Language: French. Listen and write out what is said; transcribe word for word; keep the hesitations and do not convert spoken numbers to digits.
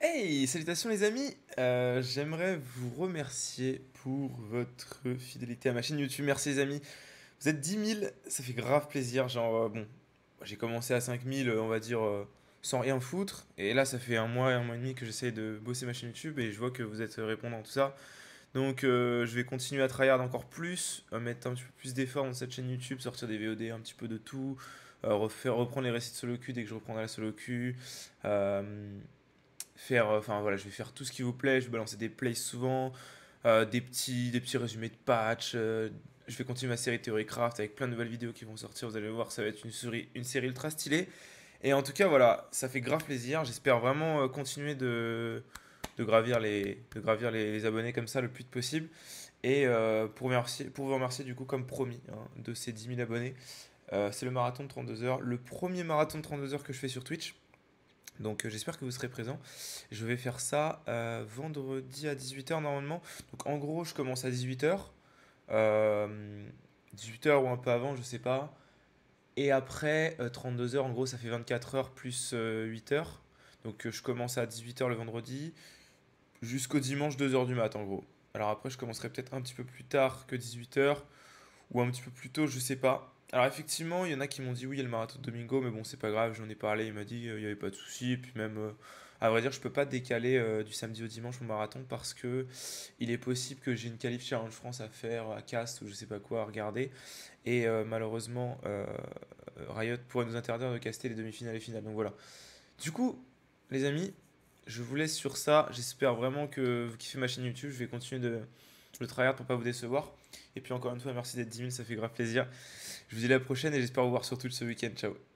Hey, salutations les amis. Euh, j'aimerais vous remercier pour votre fidélité à ma chaîne YouTube. Merci les amis. Vous êtes dix mille, ça fait grave plaisir. Genre, euh, bon, j'ai commencé à cinq mille, euh, on va dire, euh, sans rien foutre. Et là, ça fait un mois et un mois et demi que j'essaie de bosser ma chaîne YouTube et je vois que vous êtes répondant, tout ça. Donc, euh, je vais continuer à tryhard encore plus, euh, mettre un petit peu plus d'efforts dans cette chaîne YouTube, sortir des V O D, un petit peu de tout, euh, refaire, reprendre les récits de solo Q dès que je reprendrai la solo Q. euh, faire, euh, enfin voilà, je vais faire tout ce qui vous plaît, je vais balancer des plays souvent, euh, des petits, des petits résumés de patch, euh, je vais continuer ma série Theorycraft avec plein de nouvelles vidéos qui vont sortir, vous allez voir, ça va être une série, une série ultra stylée. Et en tout cas, voilà, ça fait grave plaisir, j'espère vraiment euh, continuer de, de gravir, les, de gravir les, les abonnés comme ça le plus possible. Et euh, pour, remercier, pour vous remercier du coup, comme promis, hein, de ces dix mille abonnés, euh, c'est le marathon de trente-deux heures, le premier marathon de trente-deux heures que je fais sur Twitch. Donc euh, j'espère que vous serez présents. Je vais faire ça euh, vendredi à dix-huit heures normalement. Donc en gros, je commence à dix-huit heures. Euh, dix-huit heures ou un peu avant, je sais pas. Et après, euh, trente-deux heures, en gros, ça fait vingt-quatre heures plus euh, huit heures. Donc euh, je commence à dix-huit heures le vendredi jusqu'au dimanche deux heures du mat en gros. Alors après, je commencerai peut-être un petit peu plus tard que dix-huit heures ou un petit peu plus tôt, je sais pas. Alors effectivement, il y en a qui m'ont dit oui, il y a le marathon de Domingo, mais bon, c'est pas grave, j'en ai parlé, il m'a dit euh, il n'y avait pas de souci. Et puis même, euh, à vrai dire, je peux pas décaler euh, du samedi au dimanche mon marathon parce que il est possible que j'ai une qualif Challenge France à faire, à Cast ou je sais pas quoi à regarder. Et euh, malheureusement, euh, Riot pourrait nous interdire de caster les demi-finales et finales. Donc voilà. Du coup, les amis, je vous laisse sur ça. J'espère vraiment que vous kiffez ma chaîne YouTube. Je vais continuer de le tryhard pour pas vous décevoir. Et puis encore une fois, merci d'être dix mille, ça fait grave plaisir. Je vous dis à la prochaine et j'espère vous voir sur Twitch ce week-end. Ciao.